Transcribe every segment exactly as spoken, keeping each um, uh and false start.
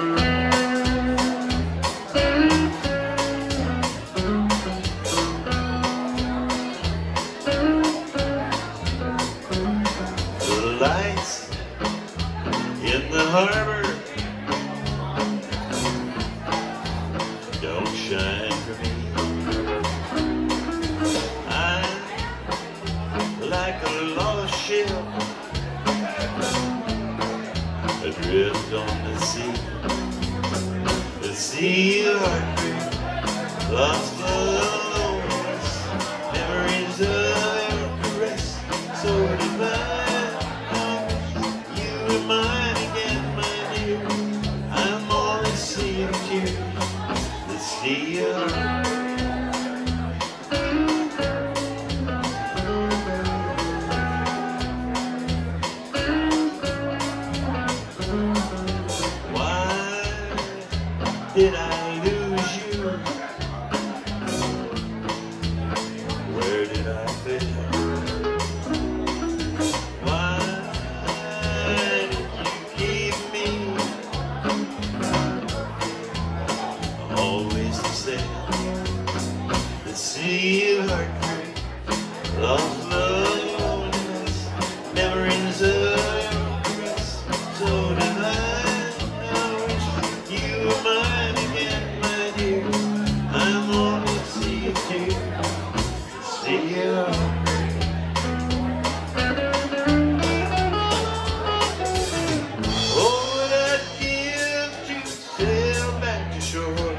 The lights in the harbor don't shine for me. I'm like a lost ship adrift on the sea, the sea of heartbreak, lost love, memories of your caress, so divine. You were mine again, my dear. I'm on the sea of tears, the sea of heartbreak. Did I lose you? Where did I fail? Why did you keep me always the same? The sea of heartbreak, lost love, loneliness, memories of your caress, so divine. I wish you were mine. I'm on the sea of tears, the sea of heartbreak. Oh, what I'd give to sail back to shore,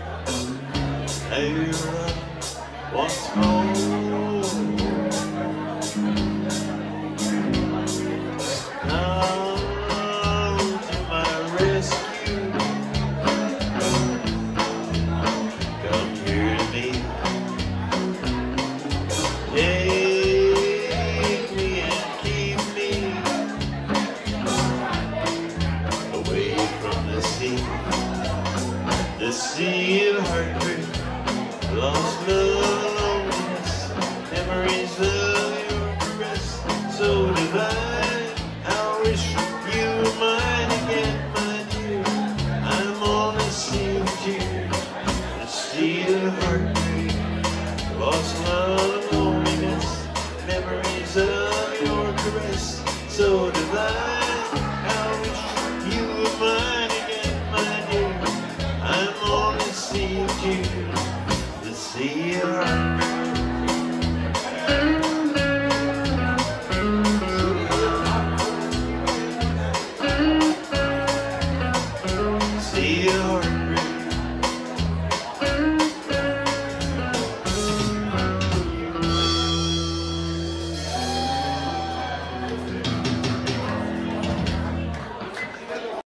and run once more. Come to my rescue. Take me and keep me away from the sea, the sea of heartbreak, lost love, loneliness, memories of your caress, so divine. I wish you were mine again, my dear. I'm on the sea of tears, the sea of heartbreak, lost love, loneliness, memories of your caress, so divine. I wish you were mine again, my dear. I'm on the sea of tears, the sea of heartbreak. Sea of heartbreak.